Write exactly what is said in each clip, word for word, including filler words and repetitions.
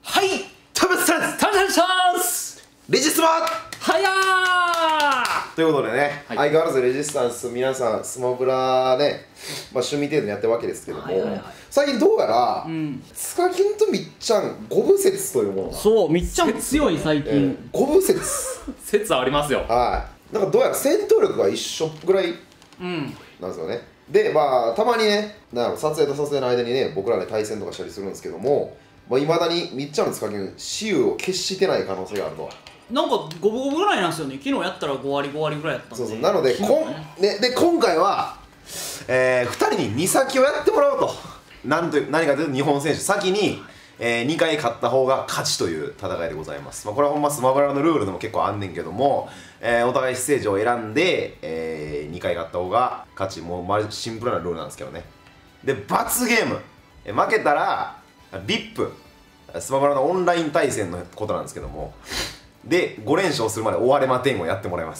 はい、 タブスチャンスタブスチャンスレジスマはやーということでね、 はい、 相変わらずレジスタンス皆さんスマブラね、まあ、趣味程度にやってるわけですけども、はいはいはい、最近どうやら、うん、ツカキンとみっちゃん五分説というものが、 そうみっちゃん強い最近、えー、 五分説説ありますよ。 はい、なんかどうやら戦闘力が一緒ぐらいなんですよね、うん、でまあたまにね、なん撮影と撮影の間にね僕らで対戦とかしたりするんですけども、いまあ、未だにみっちゃんのツカキン雌雄を決してない可能性があると。 なんか五分五分ぐらいなんですよね。昨日やったらご割ご割ぐらいやったんで。 そうそうなので、ね、こんね、で今回は、えー、ふたりにに先をやってもらおうと。なんと何かというと日本選手先に、えー、にかい勝った方が勝ちという戦いでございます。まあ、これはほんまスマブラのルールでも結構あんねんけども、えー、お互いステージを選んで、えー、にかい勝った方が勝ち。もうまシンプルなルールなんですけどね。で罰ゲーム、えー、負けたら ブイアイピー スマブラのオンライン対戦のことなんですけども、でご連勝するまで終われまてんをやってもらいます。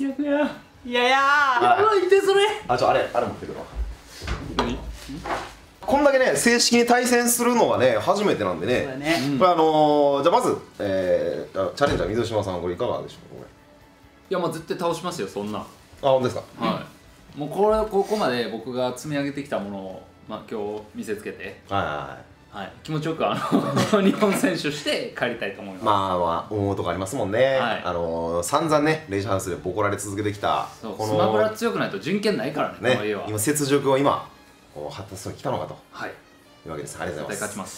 いやいやいやいやー、見てそれ。 あ、ちょあれあれ持ってくるわ。何？こんだけね正式に対戦するのはね初めてなんでね。そうだね。これあのー、じゃあまず、えー、チャレンジャー水島さんこれいかがでしょうか。これいやまあ絶対倒しますよそんな。あ、 本当ですか。 はい、もうこれここまで僕が積み上げてきたものを、まあ、今日見せつけて、はいはいはいはい、気持ちよくあの日本選手して帰りたいと思います。 まあまあ思うとこありますもんね、はい、あのー、散々ねレジハウスでボコられ続けてきたこのスマブラ強くないと準権ないからね、 ね、 この家は今雪辱を今こう果たすのに来たのかと、はい、いうわけです。ありがとうございます。絶対勝ちます。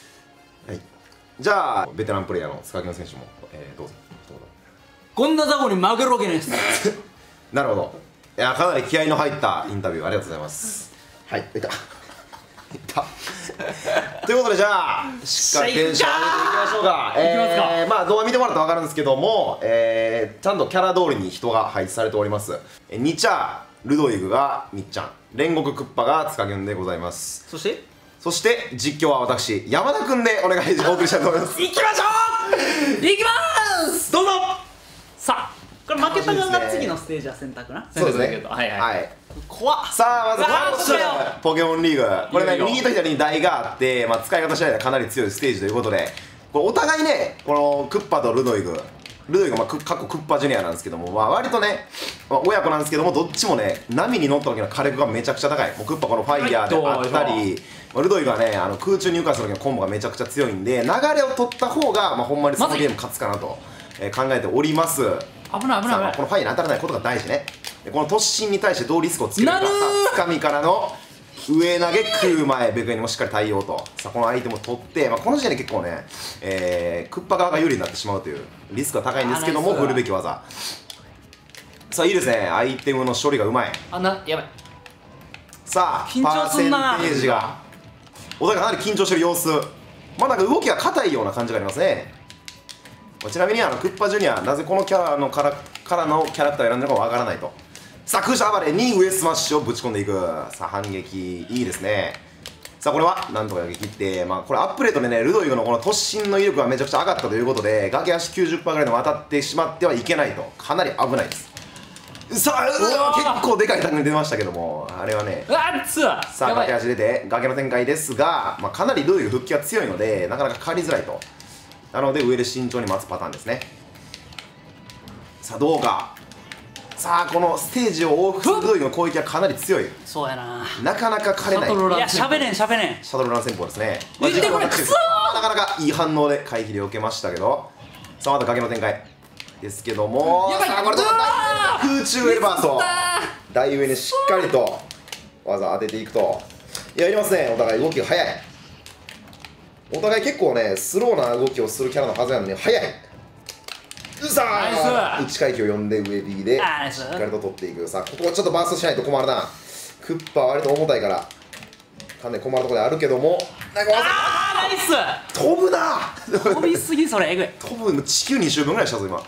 はい、じゃあベテランプレイヤーの塚木選手も、えー、どうぞ。 こんな雑魚に負けるわけないですなるほど。いやかなり気合いの入ったインタビューありがとうございます。はい、いたいったということでじゃあしっかりテンション上げていきましょうか。いきますか。えー、まあ動画見てもらったら分かるんですけども、えー、ちゃんとキャラ通りに人が配置されております。えニチャールドイグがみっちゃん、煉獄クッパがツカキュンでございます。 そしてそして実況は私山田くんでお願いお送りしたいと思います。 いきましょういきまーす。どうぞ。さあこれ負けた側が次のステージは選択な。 そうですね。 はいはい、怖っ。 さあまずポケモンリーグ、これね右と左に台があって、まあ、使い方次第ではかなり強いステージということで、これお互いねこのクッパとルドイグルドイグは過去クッパジュニアなんですけども、まあ、割とね、まあ、親子なんですけどもどっちもね波に乗った時の火力がめちゃくちゃ高い。もうクッパこのファイヤーであったり、ルドイグはねあの空中に浮かす時のコンボがめちゃくちゃ強いんで、流れを取った方が、まあ、ほんまにそのゲーム勝つかなと、えー、考えております。 危ない危ない危ない。 このファイヤーに当たらないことが大事ね。でこの突進に対してどうリスクをつけるか。さあつかみからの上投げ食う前ベクエにもしっかり対応と。さあこの相手も取って、まあ、この時点で結構ね、えー、クッパ側が有利になってしまうというリスクが高いんですけども振るべき技。さあいいですね、アイテムの処理がうまい。 あなやばい。 さあパーセンテージがお互いかなり緊張してる様子。まあなんか動きが硬いような感じがありますね。ちなみにあのクッパジュニアなぜこのキャラのからからのキャラクターを選んだのかわからないと。さあ空射暴れに上スマッシュをぶち込んでいく。さあ反撃いいですね。さあこれはなんとか焼き切って、まあこれアップデートでねルドイグのこの突進の威力がめちゃくちゃ上がったということで崖足 きゅうじゅっパーセント ぐらいでも当たってしまってはいけないと。かなり危ないです。さあ結構でかいタンクに出ましたけども、あれはねさあ崖足出て崖の展開ですが、まあ、かなりルドイグ復帰が強いのでなかなかかかりづらいと。なので上で慎重に待つパターンですね。さあどうか。さあこのステージを往復するルドイグの攻撃はかなり強い。 そうやな。 なかなか枯れない。 いやしゃべれんしゃべれん。 シャトルラン戦法ですね。 見てこれクソー。 なかなかいい反応で回避で避けましたけど、さあまた崖の展開ですけども、さあこれどうだ。空中エレバート台上にしっかりと技当てていくと。いややりますね。お互い動きが速い。お互い結構ねスローな動きをするキャラのはずなのに速い。さあ内回帰を呼んで上 B でしっかりと取っていく。さあここはちょっとバーストしないと困るな。クッパは割と重たいからかなり困るところであるけども、なんかあーナイス飛ぶな飛びすぎ。それえぐい。 飛ぶ地球に周分ぐらいしたぞ今。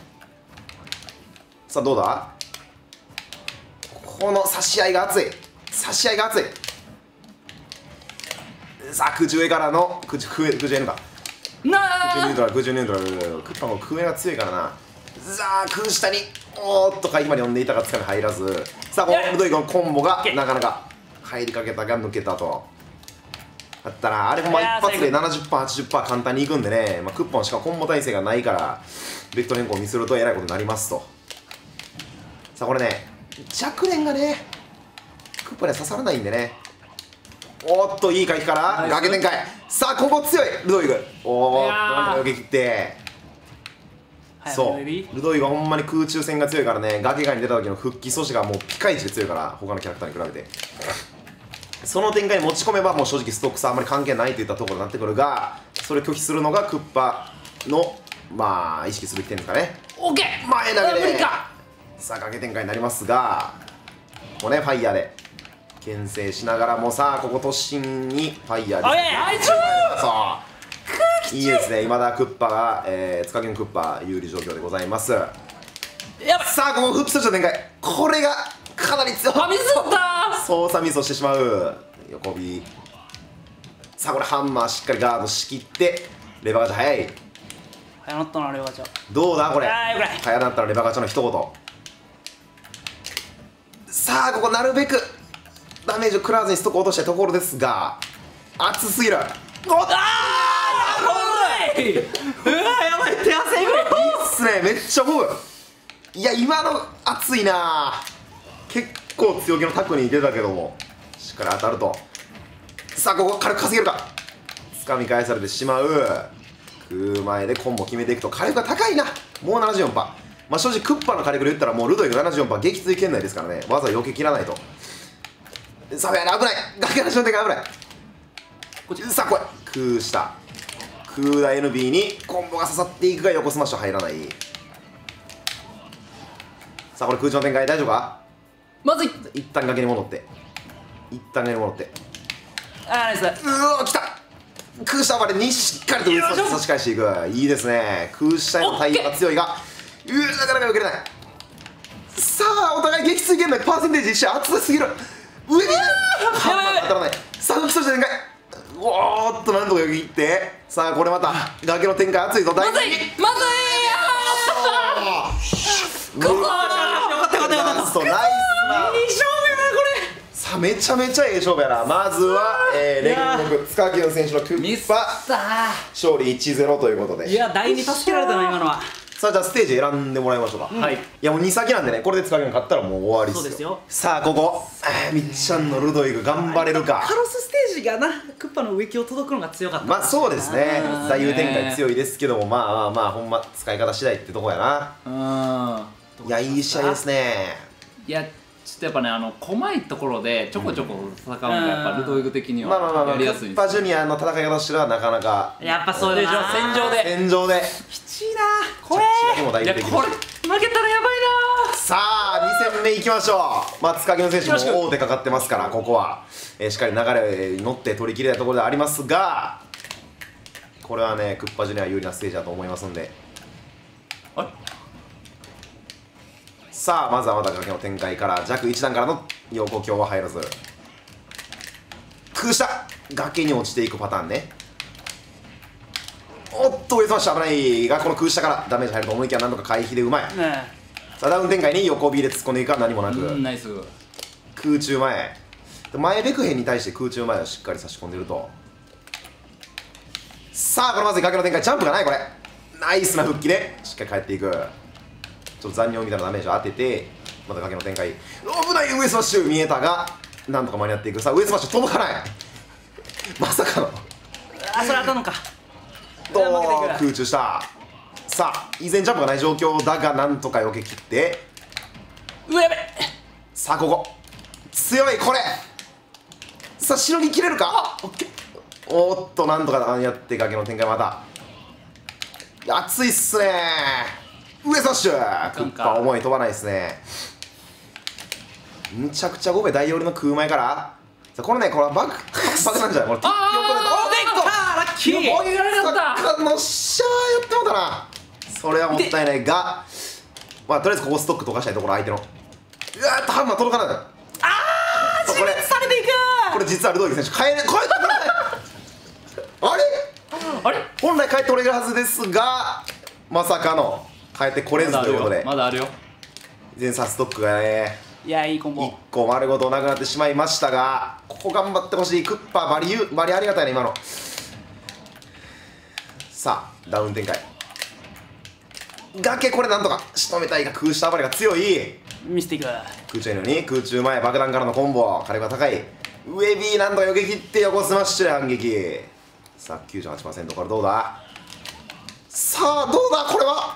さあどうだ。この差し合いが熱い。差し合いが熱い。さあ空中上からの空中空中 N かな空中ニュートラル空中ニュートラル。クッパも空上が強いからな。さあ空下におーっと回避まで呼んでいたがつかみ入らず。さあこのルドイグのコンボがなかなか入りかけたが抜けたと。 だったな。あれもまあ一発で ななじゅっパーセント、はちじゅっパーセント 簡単にいくんでね、まあ、クッパのしかもコンボ耐性がないからベクトル変更をミスるとえらいことになりますと。さあこれね弱連がねクッパには刺さらないんでね。おっといい回避から崖展開。さあここ強いルドイグ。おーっとなんとか避け切って、そうルドイグはほんまに空中戦が強いからね。崖外に出た時の復帰阻止がもうピカイチで強いから他のキャラクターに比べてその展開に持ち込めばもう正直ストック差あんまり関係ないといったところになってくるが、それを拒否するのがクッパのまあ意識するべき点ですかね。 オッケー前投げで無理か。 さあ崖展開になりますが、ここねファイヤーで牽制しながらもさあここ突進にファイヤーでそういいですね。今だクッパが、えー、ツカゲンクッパ有利状況でございます。 やばい。 さあここフックスの展開、これがかなり強い。 あ、ミスった操作ミスをしてしまう横火。さあこれハンマーしっかりガードしきってレバーガチャ早い。 早なったなレバーガチャ。 どうだこれ。 あーよくない。 早なったらレバーガチャの一言。さあここなるべくダメージを食らわずにストック落としたいところですが熱すぎる。おっあーやばい。うわやばい、手汗ぐらい。 いいっすね、めっちゃボブ。いや今の熱いな。結構強気のタクに出たけどもしっかり当たると。さあここ軽く稼げるか。掴み返されてしまう。空前でコンボ決めていくと火力が高いな。もう ななじゅうよんパーセント。まあ正直クッパの火力で言ったらもうルドイが ななじゅうよんパーセント 撃墜圏内ですからね。わざわざ避けきらないと。さあやら危ない。崖の正面が危ない。さあこれ空下空大 エヌビー にコンボが刺さっていくが横スマッシュ入らない。さあこれ空中の展開大丈夫か。 まずい。 一旦崖に戻って一旦崖に戻ってあーナイス。 うわ来た。空下までにしっかりと上差し返していく。いいですね。空下への対応が強いがうわなかなか避けれない。さあお互い撃墜圏内パーセンテージ一緒熱すぎる。上にハンマー当たらない。さあ復帰として展開。おーっとなんとか避け切って。さあこれまた崖の展開熱いぞ。 まずいまずい。 ここよかったよかったよかった。ナイスな。 いい勝負やなこれ。 さあめちゃめちゃええ勝負やな。まずは、えー、煉獄ツカキュン選手のクッパ勝利 いちたいゼロ ということで。 いや第二助けられたな今のは。 さあじゃあステージ選んでもらいましょうか。はい。いやもうに先なんでね、これでツカキュン勝ったらもう終わりっすよ。そうですよ。さあここ、えー、みっちゃんのルドイグ頑張れるか。 カロスステージがなクッパの植木を届くのが強かった。 まあそうですね。座右展開強いですけども、まあまあまあほんま使い方次第ってとこやな。うん。いやいい試合ですね。 いやちょっとやっぱね、あの細いところでちょこちょこ戦うのがやっぱルドイグ的にまあまあまあまあはやりやすいです。 クッパジュニアの戦い方としてはなかなかやっぱそうでしょ。戦場で戦場できちいなこれ。 いやこれ負けたらやばいな。 さあに戦目いきましょう。まあ塚木の選手も大手かかってますからここは、えー、しっかり流れに乗って取り切れたところでありますが、これはねクッパジュニア有利なステージだと思いますんで。あれさあまずはまた崖の展開から弱いち段からの横強は入らず空下崖に落ちていくパターンね。おっと上スマッシュ危ないがこの空下からダメージ入ると思いきやなんとか回避でうまい。ね、さあダウン展開に横 B で突っ込んでいくか何もなくナイス空中前前ベクヘンに対して空中前をしっかり差し込んでると。さあこれまず崖の展開ジャンプがないこれナイスな復帰でしっかり帰っていく。ちょっと残尿みたいなダメージを当ててまた崖の展開危ない上スマッシュ見えたがなんとか間に合っていく。さあ上スマッシュ届かないまさかのあそれ当たるのかと空中した。さあ依然ジャンプがない状況だがなんとか避け切ってうわやべさあここ強いこれさあしのぎきれるか。おっとなんとかやって崖の展開また熱いっすね。上スマッシュクッパ重い飛ばないですね。むちゃくちゃごべ大寄りの空前からさあこれねこれはバグバグなんじゃないこれ。 ああできたラッキー。 もういられなかったのっしゃーやってもうたな。それはもったいないがまあとりあえずここストック溶かしたいところ相手のうわーっとハンマー届かない。ああ自滅されていく。 これ実はルドイグ選手変えない変えてないあれあれ本来変えておれるはずですがまさかの変えてこれずということでまだあるよ。 全さストックがねいやいいコンボ。 いっこ丸ごとなくなってしまいましたが、ここ頑張ってほしい。クッパバリユバリありがたいね今の。さあダウン展開、崖これなんとか仕留めたいが、空下暴れが強い。 ミスティック空中いのに空中前爆弾からのコンボ、火力が高い。ウェビーなんとか避け切って横スマッシュで反撃。さあ きゅうじゅうはちパーセント からどうだ。さあどうだこれは。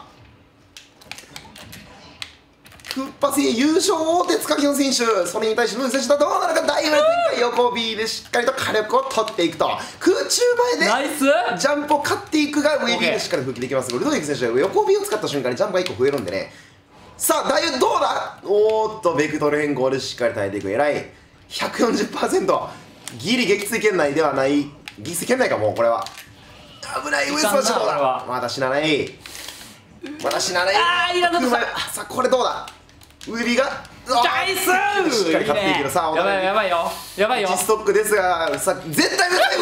クッパ戦優勝大手塚清選手、それに対してムー選手とどうなるか。大裏展開、横 B でしっかりと火力を取っていくと、空中前でナイスジャンプを勝っていくが、上 B でしっかり復帰できます。ルドビック選手は横 B を使った瞬間にジャンプがいっこ増えるんでね。さあ大どうだ。おーっとベクトル変更でしっかり耐えていく。偉い ひゃくよんじゅっパーセント、 ギリ撃墜圏内ではない。撃墜圏内か。もうこれは危ない。ウエストはどうだ。まだ死なない、まだ死なない。 あーいらなかった。 さあこれどうだ。ウエビがナイスしっかり勝っていける。さあやばいやばいよやばいよ。 ストックですが、さ絶対絶対上から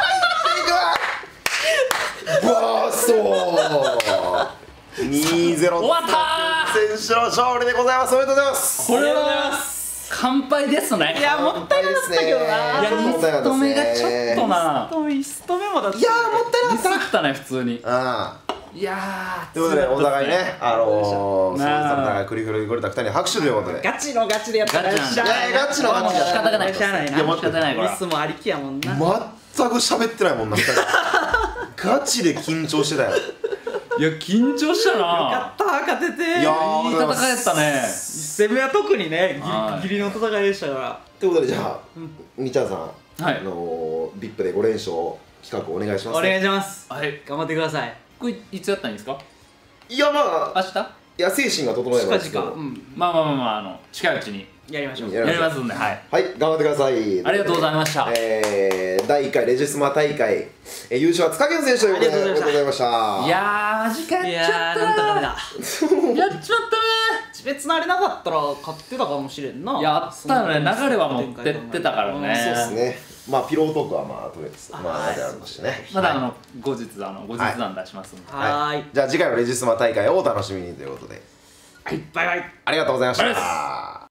いく。バーストにたいゼロ、 終わったー。 選手の勝利でございます。おめでとうございます。 これは乾杯ですね。 いやもったいなかったけどな。 いやミスト目がちょっとな。 ミスト目もだって。 いやーもったいなかミったな。 スったね普通に。 ああいやーということでお互いね、あのー、それぞれなあ互い繰り広げれたふたりに拍手ということで。 ガチのガチでやったらガチなんだしゃあないいやガチのガチだ仕方がない。しゃあないな。 いや待って仕方ないこれミスもありきやもんな。 全く喋ってないもんなふたり。ガチで緊張してたよ。 いや緊張したよな。 かった勝てて。 いやーいい戦いやったね。 いっ戦目は特にねはいギリギリの戦いでしたから。 ということでじゃあみちゃんさん、 はいあのー、ビップでご連勝企画お願いします、 お願いします。 はい。 頑張ってください。 これいつやったらいいんですか。 いやまあ明日。 いや精神が整えばいいですけど近々うんまあまあまあまああの近いうちにやりましょう。 ややりますんで、はい。 はい頑張ってください。 ありがとうございました。 えー、だいいっかいレジスマ大会、えー、優勝は塚健選手ということでありがとうございましたありがとうございました。 いやーマジかいやっちゃやーったなんとかダメだ。 やっちまったね地別なれなかったら勝ってたかもしれんな。 いやあったよね。流れは持ってってたからね。 そうですね。まあピロートークはまあとりあえずまあはいありましてね。 まだあの後日あの後日談出しますんで。 はーい。 じゃあ次回のレジスマ大会をお楽しみにということで、 はい、バイバイ。 ありがとうございましありがとうございた。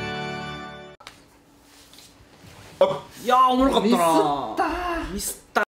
いやーおもろかったな。 ミスったー。 ミスった。